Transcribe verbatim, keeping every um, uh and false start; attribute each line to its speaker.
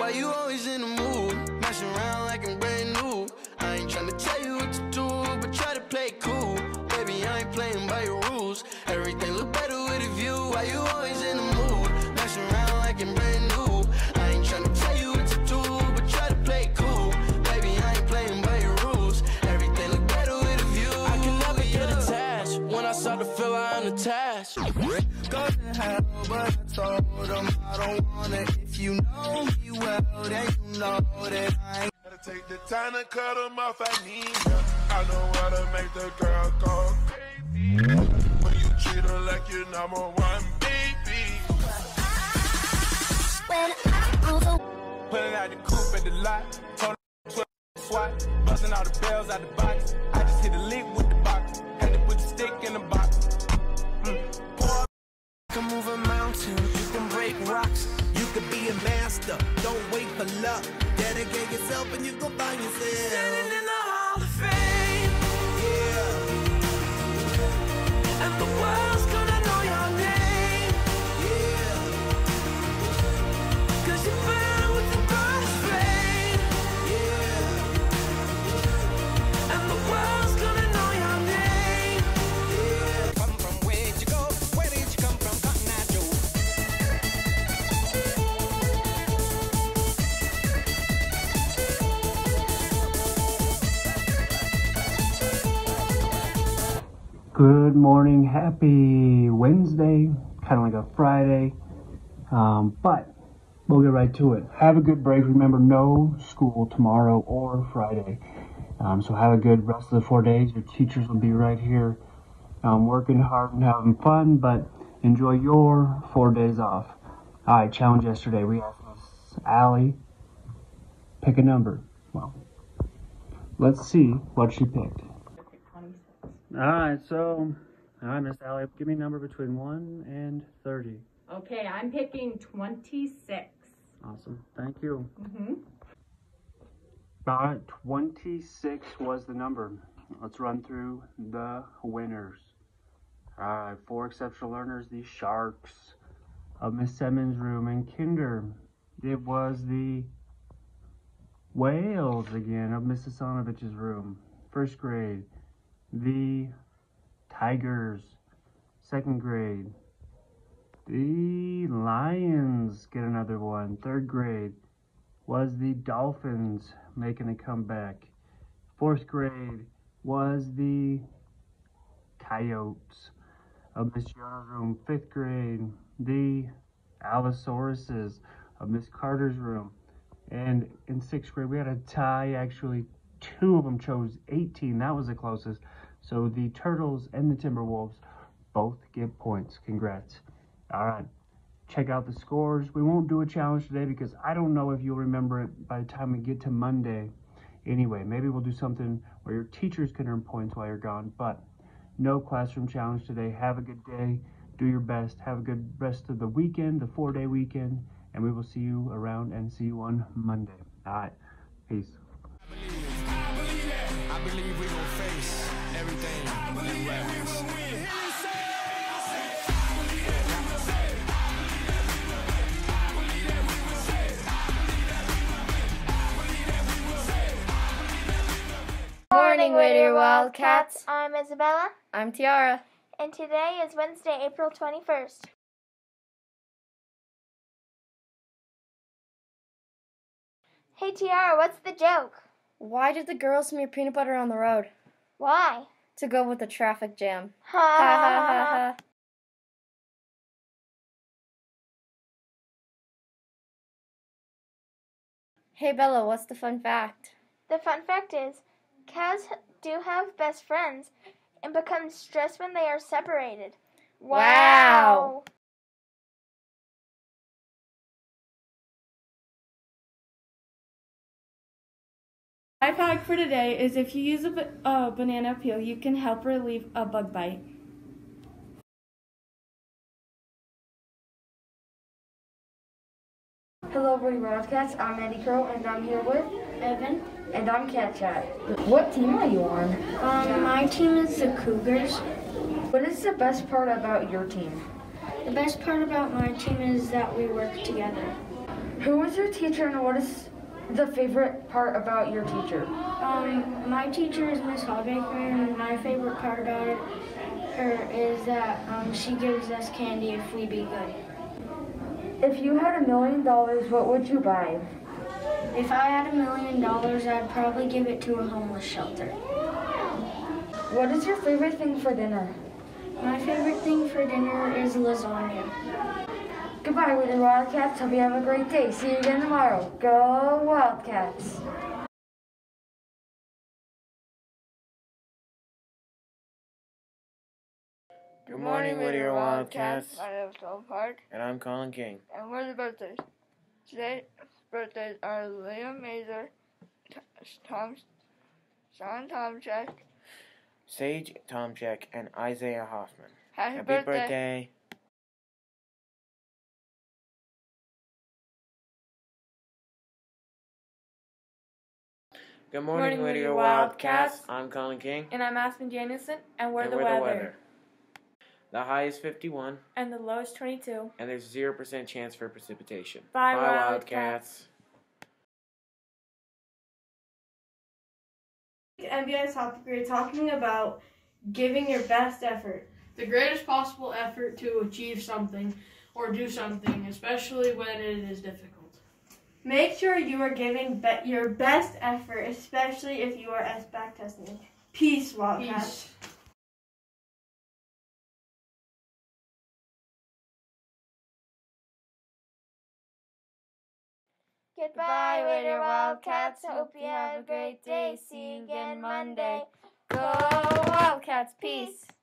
Speaker 1: Why you always in the mood? Messing around like I'm brand new. I ain't tryna tell you what to do, but try to play cool. Baby, I ain't playing by your rules. Everything look better with a view. Why you always in the mood? Messing around like I'm brand new. I ain't tryna tell you what to do, but try to play cool. Baby, I ain't playing by your rules. Everything look better with a view. I can never get attached. When I start to feel I'm attached. Go to hell, but I told them I don't want it. If you know me well, then you know that I ain't.
Speaker 2: Gotta take the time to cut them off, I need ya. I know how to make the girl go crazy. When you treat her like your number one baby.
Speaker 3: When I also
Speaker 4: pulling out the coupe at the lot, told her swat, busting all the bells out the box. I just hit a lick with the box, had to put the stick in the box. Mm. Pour
Speaker 1: You can move a mountain, you can break rocks.
Speaker 5: You could be a master, don't wait for luck. Dedicate yourself and you gon' find yourself
Speaker 1: Standing in the Hall of Fame.
Speaker 5: Yeah,
Speaker 1: And the world's gonna know your name.
Speaker 5: yeah,
Speaker 1: Cause you burn with the brightest flame.
Speaker 5: yeah,
Speaker 1: And the world's gonna know your name.
Speaker 5: yeah.
Speaker 4: come from where'd you go? Where did you come from, Cotton Eye Joe?
Speaker 6: Good morning, happy Wednesday, kind of like a Friday, um, but we'll get right to it. Have a good break. Remember, no school tomorrow or Friday, um, so have a good rest of the four days. Your teachers will be right here um, working hard and having fun, but enjoy your four days off. All right, challenge yesterday. We asked Miss Allie, pick a number. Well, let's see what she picked. All right, so, all right, Miss Allie, give me a number between one and thirty.
Speaker 7: Okay, I'm picking twenty-six.
Speaker 6: Awesome, thank you.
Speaker 7: Mm-hmm.
Speaker 6: All right, twenty-six was the number. Let's run through the winners. All right, four exceptional learners, the Sharks of Miss Simmons' room in kinder. It was the Whales again of Miss Hasanovich's room, first grade. The Tigers, second grade. The Lions get another one, third grade. Was the Dolphins making a comeback. Fourth grade was the Coyotes of Miss Fiona's room, fifth grade. The Allosauruses of Miss Carter's room. And in sixth grade, we had a tie. Actually, two of them chose eighteen. That was the closest. So the Turtles and the Timberwolves both get points. Congrats. All right. Check out the scores. We won't do a challenge today because I don't know if you'll remember it by the time we get to Monday. Anyway, maybe we'll do something where your teachers can earn points while you're gone. But no classroom challenge today. Have a good day. Do your best. Have a good rest of the weekend, the four-day weekend. And we will see you around and see you on Monday. All right. Peace.
Speaker 4: I believe we gon' face everything that happens.
Speaker 8: Morning, Whittier Wildcats.
Speaker 3: I'm Isabella,
Speaker 8: I'm Tiara.
Speaker 3: and today is Wednesday, April twenty-first. Hey Tiara, what's the joke?
Speaker 8: Why did the girls smear peanut butter on the road?
Speaker 3: Why?
Speaker 8: To go with the traffic jam.
Speaker 3: Ha
Speaker 8: Ha ha ha ha. Hey Bella, what's the fun fact?
Speaker 3: The fun fact is, cows do have best friends and become stressed when they are separated.
Speaker 8: Wow.
Speaker 9: Life hack for today is if you use a, ba- a banana peel, you can help relieve a bug bite.
Speaker 10: Hello, Woody Wildcats. I'm Eddie Crow, and I'm here with Evan, and I'm Cat Chat. What team are you on?
Speaker 11: Um, my team is the Cougars.
Speaker 10: What is the best part about your team?
Speaker 11: The best part about my team is that we work together.
Speaker 10: Who was your teacher and what is the favorite part about your teacher?
Speaker 11: Um, my teacher is Miss Hallbaker, and my favorite part about it, her is that um, she gives us candy if we be good.
Speaker 10: If you had a million dollars, what would you buy?
Speaker 11: If I had a million dollars, I'd probably give it to a homeless shelter.
Speaker 10: What is your favorite thing for dinner?
Speaker 11: My favorite thing for dinner is lasagna.
Speaker 10: Goodbye, Wheater Wildcats. Hope you have a great day. See you again tomorrow. Go Wildcats!
Speaker 12: Good morning, Whittier Wildcats.
Speaker 13: My name is Tom Park.
Speaker 12: And I'm Colin King.
Speaker 13: And we're the birthdays. Today's birthdays are Liam Mazer, Tom, Sean Tomchek,
Speaker 12: Sage Tomchek, and Isaiah Hoffman.
Speaker 13: Happy,
Speaker 12: Happy
Speaker 13: birthday.
Speaker 12: birthday. Good morning,
Speaker 9: morning
Speaker 12: Whittier
Speaker 9: Whittier
Speaker 12: Wildcats.
Speaker 9: Wildcats.
Speaker 12: I'm Colin King.
Speaker 9: And I'm Aspen Janison, and we're,
Speaker 12: and
Speaker 9: the,
Speaker 12: we're
Speaker 9: weather.
Speaker 12: the weather. The high is fifty-one.
Speaker 9: And the low is twenty-two.
Speaker 12: And there's zero percent chance for precipitation.
Speaker 9: Bye,
Speaker 12: Bye
Speaker 9: Wildcats.
Speaker 12: Wildcats.
Speaker 9: M B I topic, we're talking about giving your best effort.
Speaker 14: The greatest possible effort to achieve something or do something, especially when it is difficult.
Speaker 9: Make sure you are giving be- your best effort, especially if you are S BAC testing. Peace, Wildcats.
Speaker 14: Peace.
Speaker 3: Goodbye, Whittier Wildcats. Hope you have a great day. See you again Monday. Go Wildcats. Peace.